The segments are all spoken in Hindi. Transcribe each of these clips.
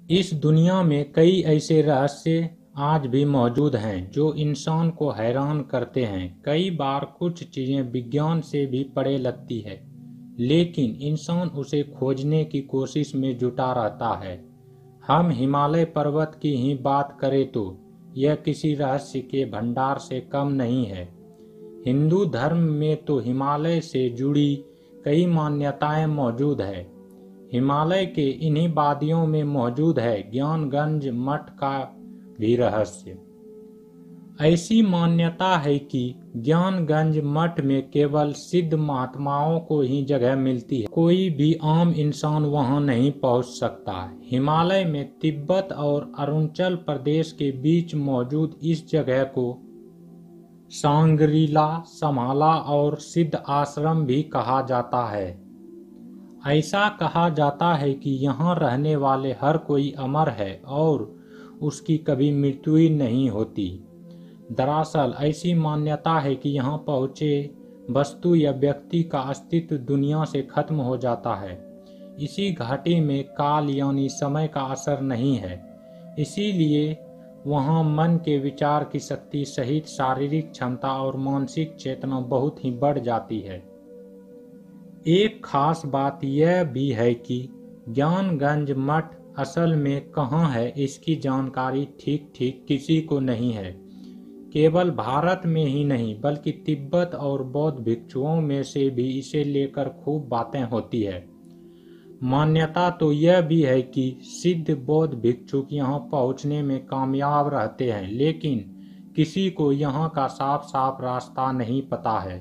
इस दुनिया में कई ऐसे रहस्य आज भी मौजूद हैं जो इंसान को हैरान करते हैं। कई बार कुछ चीजें विज्ञान से भी परे लगती है, लेकिन इंसान उसे खोजने की कोशिश में जुटा रहता है। हम हिमालय पर्वत की ही बात करें तो यह किसी रहस्य के भंडार से कम नहीं है। हिंदू धर्म में तो हिमालय से जुड़ी कई मान्यताएं मौजूद है। हिमालय के इन्हीं वादियों में मौजूद है ज्ञानगंज मठ का भी रहस्य। ऐसी मान्यता है कि ज्ञानगंज मठ में केवल सिद्ध महात्माओं को ही जगह मिलती है, कोई भी आम इंसान वहां नहीं पहुंच सकता। हिमालय में तिब्बत और अरुणाचल प्रदेश के बीच मौजूद इस जगह को सांग्रीला, समाला और सिद्ध आश्रम भी कहा जाता है। ऐसा कहा जाता है कि यहाँ रहने वाले हर कोई अमर है और उसकी कभी मृत्यु ही नहीं होती। दरअसल ऐसी मान्यता है कि यहाँ पहुँचे वस्तु या व्यक्ति का अस्तित्व दुनिया से खत्म हो जाता है। इसी घाटी में काल यानी समय का असर नहीं है, इसीलिए वहाँ मन के विचार की शक्ति सहित शारीरिक क्षमता और मानसिक चेतना बहुत ही बढ़ जाती है। एक खास बात यह भी है कि ज्ञानगंज मठ असल में कहाँ है इसकी जानकारी ठीक ठीक किसी को नहीं है। केवल भारत में ही नहीं बल्कि तिब्बत और बौद्ध भिक्षुओं में से भी इसे लेकर खूब बातें होती है। मान्यता तो यह भी है कि सिद्ध बौद्ध भिक्षुक यहाँ पहुँचने में कामयाब रहते हैं, लेकिन किसी को यहाँ का साफ साफ रास्ता नहीं पता है।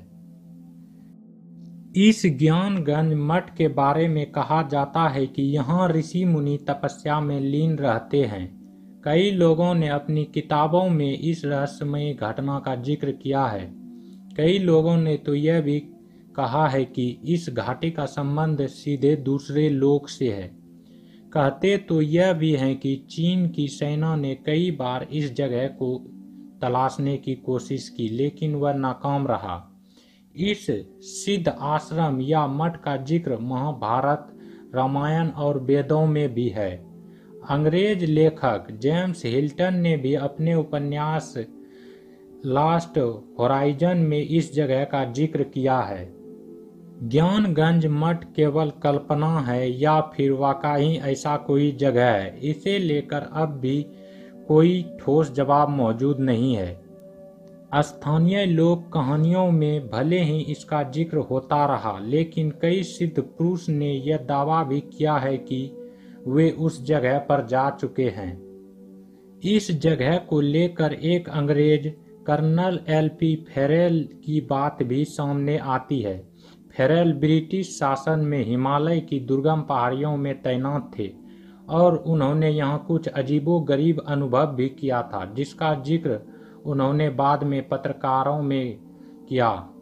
इस ज्ञानगंज मठ के बारे में कहा जाता है कि यहाँ ऋषि मुनि तपस्या में लीन रहते हैं। कई लोगों ने अपनी किताबों में इस रहस्यमय घटना का जिक्र किया है। कई लोगों ने तो यह भी कहा है कि इस घाटी का संबंध सीधे दूसरे लोक से है। कहते तो यह भी है कि चीन की सेना ने कई बार इस जगह को तलाशने की कोशिश की, लेकिन वह नाकाम रहा। इस सिद्ध आश्रम या मठ का जिक्र महाभारत, रामायण और वेदों में भी है। अंग्रेज लेखक जेम्स हिल्टन ने भी अपने उपन्यास लास्ट होराइजन में इस जगह का जिक्र किया है। ज्ञानगंज मठ केवल कल्पना है या फिर वाकई ऐसा कोई जगह है, इसे लेकर अब भी कोई ठोस जवाब मौजूद नहीं है। स्थानीय लोक कहानियों में भले ही इसका जिक्र होता रहा, लेकिन कई सिद्ध पुरुष ने यह दावा भी किया है कि वे उस जगह पर जा चुके हैं। इस जगह को लेकर एक अंग्रेज कर्नल एल.पी. फेरेल की बात भी सामने आती है। फेरेल ब्रिटिश शासन में हिमालय की दुर्गम पहाड़ियों में तैनात थे और उन्होंने यहाँ कुछ अजीबोगरीब अनुभव भी किया था, जिसका जिक्र उन्होंने बाद में पत्रकारों में किया।